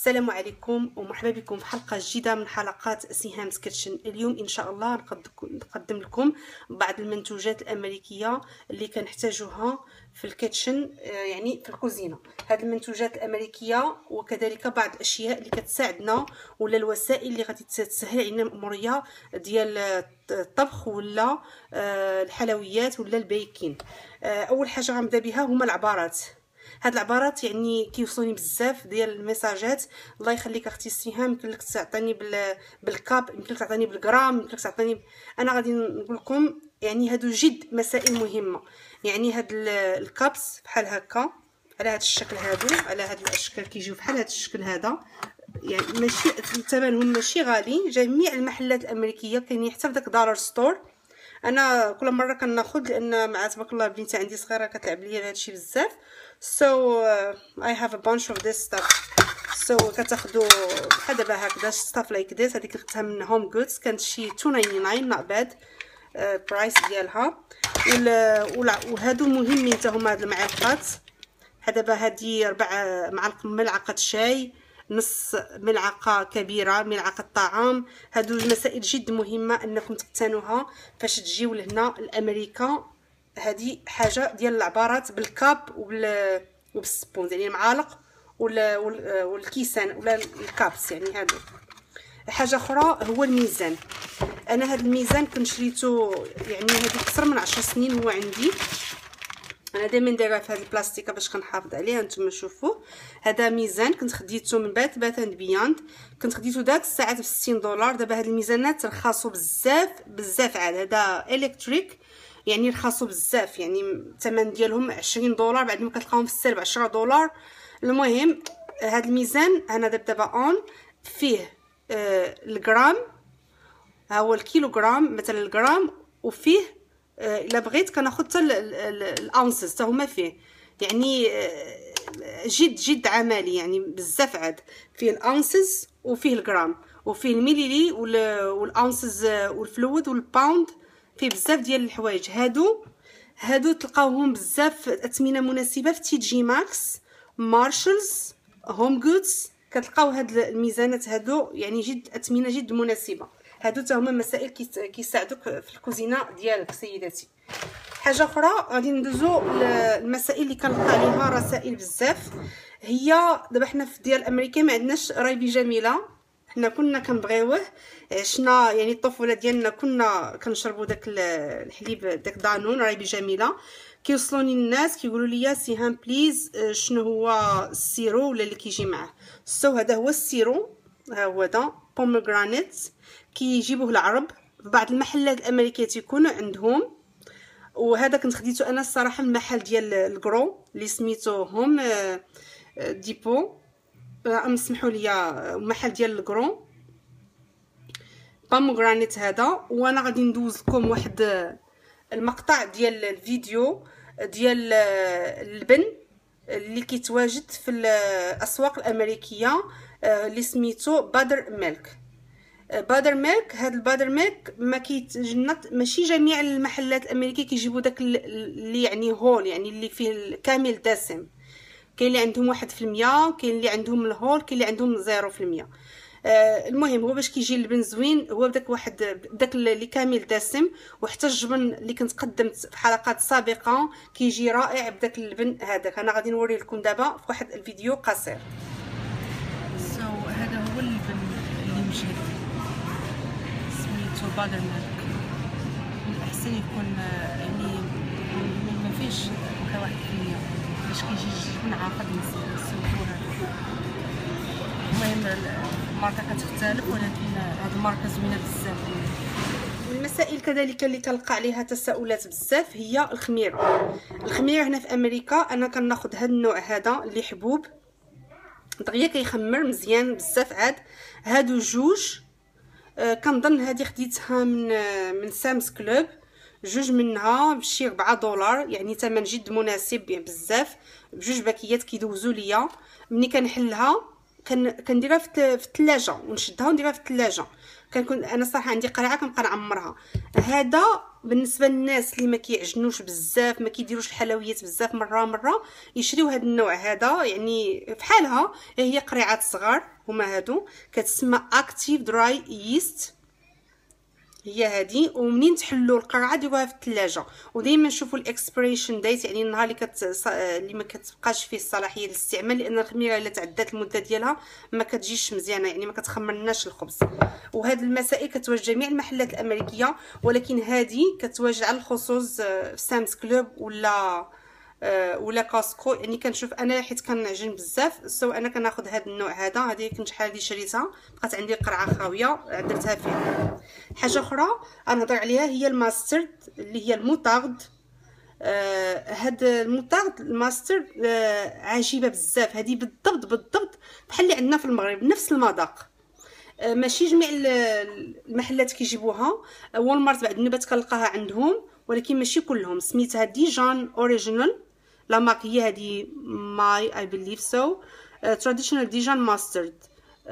السلام عليكم ومرحبا بكم في حلقه جديده من حلقات سهام's كيتشن. اليوم ان شاء الله نقدم لكم بعض المنتوجات الامريكيه اللي كنحتاجوها في الكيتشن، يعني في الكوزينه. هذه المنتوجات الامريكيه وكذلك بعض الاشياء اللي كتساعدنا ولا الوسائل اللي غادي تسهل علينا الاموريه ديال الطبخ ولا الحلويات ولا البيكين. اول حاجه غنبدا بها هما العبارات. هاد العبارات يعني كيوصلوني بزاف ديال الميساجات. الله يخليك اختي سهام، يمكن لك تعطيني بالكاب، يمكن لك تعطيني بالغرام، يمكن لك تعطيني. انا غادي نقول لكم يعني هادو جد مسائل مهمه. يعني هاد الكابس بحال هكا على هاد الشكل، هادو على هاد الاشكال كيجيو بحال هاد الشكل هذا، يعني ماشي ثمنهم ماشي غالي. جميع المحلات الامريكيه كاينين حتى في داك دولار ستور. انا كل مره كناخذ لان مع تبارك الله بنتي عندي صغيره كتلعب ليا بهذا الشيء بزاف. I have a bunch of this stuff. كتاخذوا بحال دابا هكذا stuff like this. هذيك خدتها من هوم جودز، كانت شي 2.99 not bad برايس ديالها. وهادو مهمين حتى هما هاد المعالقات. دابا هادي 4 ملعقه شاي، نص ملعقه كبيره ملعقه طعام. هادو المسائل جد مهمه انكم تقتنوها فاش تجيو لهنا لامريكا. هذه حاجه ديال العبارات بالكاب وبالسبون، يعني المعالق والكيسان ولا الكابس. يعني هادو حاجه اخرى هو الميزان. انا هذا الميزان كنت شريته يعني هذه اكثر من 10 سنين هو عندي. انا دائما دايره في هذه البلاستيكه باش كنحافظ عليها. نتوما شوفوا هذا ميزان كنت خديته من بات اند بياند، كنت خديته داك الساعات ب $60. دابا هاد الميزانات رخصوا بزاف عاد. هذا الكتريك يعني رخصوا بزاف، يعني الثمن ديالهم $20 بعد ما كتلقاهم في السير $10. المهم هذا الميزان انا دابا اون فيه الغرام، ها هو الكيلوغرام مثلا الغرام، وفيه الا بغيت كناخذ حتى الاونسز حتى هما فيه. يعني جد عملي، يعني بزاف عاد. فيه الاونسز وفيه الغرام وفيه الميليلي والاونسز والفلويد والباوند، فيه بزاف ديال الحوايج. هادو تلقاوهم بزاف اثمنه مناسبه في تي جي ماكس، مارشلز، هوم جودز. كتلقاو هاد الميزانات هادو يعني جد اثمنه جد مناسبه. هادو حتى هما مسائل كيساعدوك في الكوزينه ديالك سيداتي. حاجه اخرى غادي ندوزو المسائل اللي كنلقى عليها رسائل بزاف. هي دابا حنا في ديال امريكا ما عندناش رايبي جميله. حنا كنا كنبغيوه، عشنا يعني الطفوله ديالنا كنا كنشربوا داك الحليب داك دانون رايبي جميله. كيوصلوني الناس كيقولوا لي سهام بليز شنو هو السيرو ولا اللي كيجي معاه. هذا هو السيرو، ها هو دا بومغرانيت. كيجيبوه العرب في بعض المحلات الامريكيه تيكونوا عندهم. وهذا كنت خديته انا الصراحه من المحل ديال الكرو اللي سميتو هوم ديبو، اسمحوا لي محل ديال الكرو بومغرانيت هذا. وانا غادي ندوز لكم واحد المقطع ديال الفيديو ديال اللبن اللي كيتواجد في الاسواق الامريكيه اللي سميتو بادر ميلك. بادر ميلك، هاد البادر ميلك ما كيتجنط، ماشي جميع المحلات الامريكيه كيجيبوا داك اللي يعني هول، يعني اللي فيه كامل دسم. كاين اللي عندهم 1%، كاين اللي عندهم الهول، كاين اللي عندهم 0%. المهم هو باش كيجي اللبن زوين هو داك اللي كامل دسم. وحتى الجبن اللي كنت قدمت في حلقات سابقه كيجي رائع بداك اللبن هذاك. انا غادي نوري لكم دابا في واحد الفيديو قصير. هذا هو اللبن اللي مجهد سميتو بادر ميلك. من الاحسن يكون يعني ما فيش بقى 1% باش كيجي الجبن عاقد نسوقو. المهم الماركه كتختلف، ولكن هاد الماركه زوينه بزاف. المسائل كذلك اللي كنلقى عليها تساؤلات بزاف هي الخميره. الخميره هنا في امريكا انا كناخذ هاد النوع هذا اللي حبوب دغيا كيخمر مزيان بزاف عاد. هادو جوج كنظن هذه خديتها من سامس كلوب، جوج منها بشي $4، يعني ثمن جد مناسب بزاف. بجوج باكيات كيدوزوا ليا. ملي كنحلها كنديرها في الثلاجه ونشدها ونديرها في الثلاجه. كنكون انا صراحه عندي قرعه كنبقى نعمرها. هذا بالنسبه للناس اللي ما كيعجنوش بزاف، ما كيديروش الحلويات بزاف، مره يشريو هذا النوع هذا، يعني بحالها هي قريعات صغار هما هادو، كتسمى اكتيف دراي ييست هي هذه. ومنين تحلوا القرعه ديروها في الثلاجه، ودائما شوفوا الاكسبيريشن ديت، يعني النهار اللي ما كتبقاش فيه الصلاحيه للاستعمال، لان الخميره الا تعدات المده ديالها ما كتجيش مزيانه، يعني ما كتخمرناش الخبز. وهاد المسائل كتواجد جميع المحلات الامريكيه، ولكن هذه كتواجد على الخصوص في سامس كلوب ولا كاسكو. يعني كنشوف انا حيت كنعجن بزاف، سو انا كناخذ هذا النوع هذا. هذه كنت شحال هذه شريتها، بقات عندي قرعه خاويه درتها فيها. حاجه اخرى غنهضر عليها هي الماسترد اللي هي الموطارد. هاد الموطارد الماسترد عجيبه بزاف. هذه بالضبط بحال اللي عندنا في المغرب، نفس المذاق. ماشي جميع المحلات كيجيبوها، والمارت بعد النوبات كنلقاها عندهم، ولكن ماشي كلهم. سميتها ديجان اوريجينال، لا مارك هي هذه ماي اي بليف سو تراديشنال ديجان ماسترد.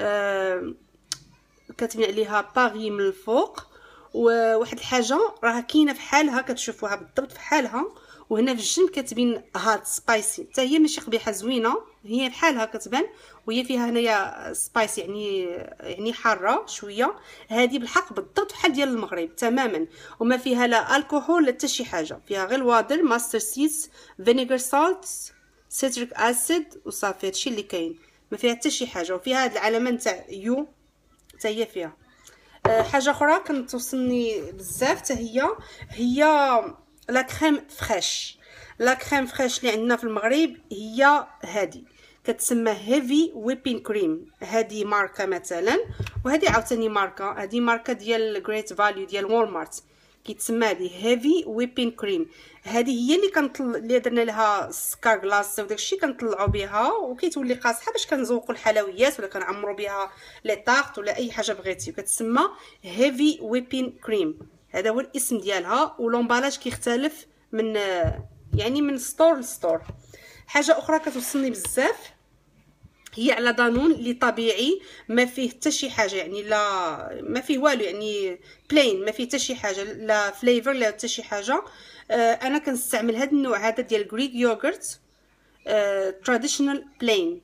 كاتبين عليها باغي من الفوق. وواحد الحاجه راها كاينه بحالها، كتشوفوها بالضبط بحالها، وهنا في الجنب كاتبين هات سبايسي، حتى هي ماشي قبيحه، زوينه، هي بحالها كتبان، وهي فيها هنايا سبايسي يعني حاره شويه. هذه بالحق بالضبط بحال ديال المغرب تماما، وما فيها لا الكحول لا حتى شي حاجه، فيها غير الوادر، ماستر سيدز، فينيغر سالت، سيتريك اسيد، وصافي هادشي اللي كاين، ما فيها حتى شي حاجه. وفيها هاد العلامه نتاع يو حتى هي فيها. حاجه اخرى كانت توصلني بزاف حتى هي لا كريم فريش. لا كريم فريش اللي عندنا في المغرب هي هذه كتسمى هيفي ويبين كريم. هذه ماركه مثلا، وهذه عاوتاني ماركه، هذه ماركه ديال جريت فاليو ديال والمارت، كيتسمى هذه هيفي ويبين كريم. هذه هي اللي درنا لها سكار غلاس وداكشي كنطلعوا بها، وكيتولي قاصحه باش كنزوقوا الحلويات ولا كنعمروا بها لي طارت ولا اي حاجه بغيتي. كتسمى هيفي ويبين كريم، هذا هو الاسم ديالها. ولومبالاج كيختلف من يعني من ستور لستور. حاجه اخرى كتوصلني بزاف هي على دانون اللي طبيعي، ما فيه حتى شي حاجه، يعني لا ما فيه والو، يعني بلين، ما فيه حتى شي حاجه، لا فليفر لا حتى شي حاجه. انا كنستعمل هذا النوع هذا ديال غريك يوغرت تراديشنال بلين.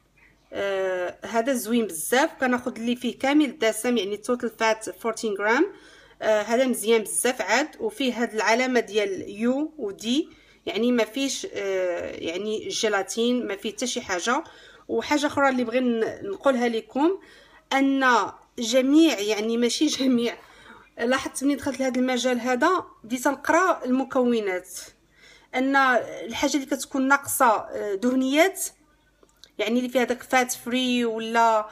هذا زوين بزاف، كناخذ اللي فيه كامل الدسم، يعني توتال فات 14 غرام. هذا مزيان بزاف عاد، وفيه هاد العلامه ديال يو ودي، يعني ما فيش يعني جيلاتين، ما فيه حتى شي حاجه. وحاجه اخرى اللي بغي نقولها لكم، ان جميع، يعني ماشي جميع، لاحظت ملي دخلت لهذا المجال هذا بديت نقرا المكونات، ان الحاجه اللي كتكون ناقصه دهنيات، يعني اللي فيها داك فات فري ولا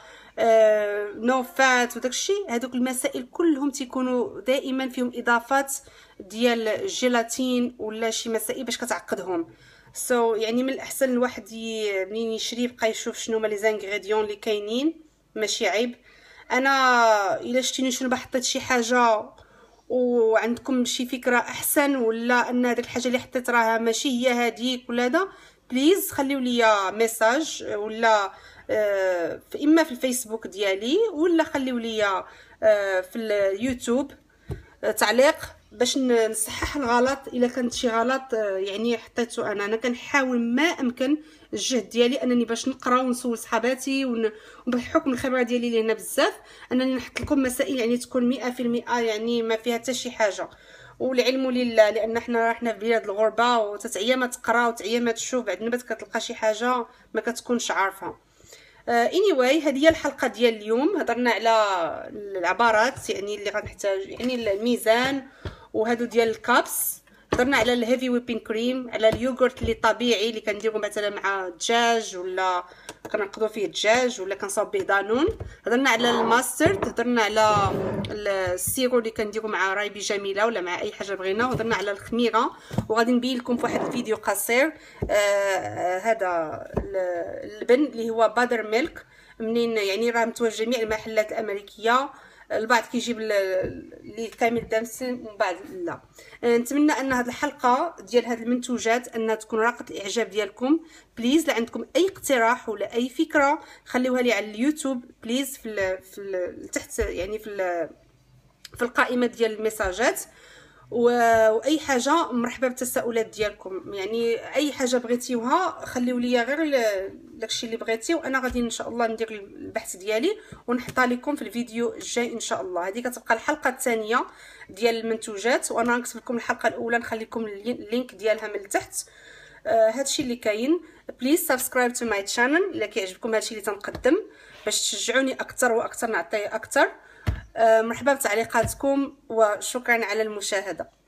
نو فات وداكشي، هذوك المسائل كلهم تيكونوا دائما فيهم اضافات ديال الجيلاتين ولا شي مسائل باش كتعقدهم. يعني من الاحسن الواحد منين يشري بقى يشوف شنو هما لي زانغريديون اللي كاينين، ماشي عيب. انا الا شتيني شنو حطيت شي حاجه وعندكم شي فكره احسن، ولا ان هذيك الحاجه اللي حطيت راها ماشي هي هذيك ولا هذا، بليز خليو لي ميساج، ولا اما في الفيسبوك ديالي، ولا خليو لي في اليوتيوب تعليق باش نصحح الغلط الا كانت شي غلط يعني حطيته انا كنحاول ما امكن الجهد ديالي انني باش نقرا ونسول صحاباتي وبحكم الخبره ديالي اللي هنا بزاف انني نحط لكم مسائل يعني تكون 100% يعني ما فيها حتى شي حاجه. والعلم لله، لان حنا في بلاد الغربه وتتعيا ما تقرا وتعيا ما تشوف، بعد نبات كتلقى شي حاجه ما كتكونش عارفه. anyway هذه هي الحلقه ديال اليوم. هضرنا على العبارات يعني اللي غنحتاج، يعني الميزان وهادو ديال الكابس. هضرنا على الهيفي ويبين كريم، على اليوغورت اللي طبيعي اللي كنديرو مثلا مع الدجاج ولا كنقضوا فيه الدجاج ولا كنصاوب به دانون. هضرنا على الماسترد، هضرنا على السيرو اللي كنديرو مع رايبي جميله ولا مع اي حاجه بغينا، وهضرنا على الخميره. وغادي نبين لكم في واحد الفيديو قصير هذا اللبن اللي هو بادر ميلك، منين يعني راه متواجد جميع المحلات الامريكيه. البعض كيجيب اللي كامل دامس ومن بعد لا. نتمنى ان هذه الحلقه ديال هاد المنتوجات انها تكون راقت الاعجاب ديالكم. بليز لا عندكم اي اقتراح ولا اي فكره خليوها لي على اليوتيوب بليز في تحت، يعني في القائمه ديال الميساجات. واي حاجه مرحبا بالتساؤلات ديالكم، يعني اي حاجه بغيتيوها خليو لي غير داكشي اللي بغيتي، وانا غادي ان شاء الله ندير البحث ديالي ونحطها لكم في الفيديو الجاي ان شاء الله. هذه كتبقى الحلقه الثانيه ديال المنتوجات، وانا غنكتب لكم الحلقه الاولى نخلي لكم اللينك ديالها من التحت. هادشي اللي كاين. بليز سبسكرايب تو ماي شانل الا كيعجبكم هادشي اللي تنقدم باش تشجعوني اكثر واكثر نعطي اكثر. مرحبا بتعليقاتكم وشكرا على المشاهده.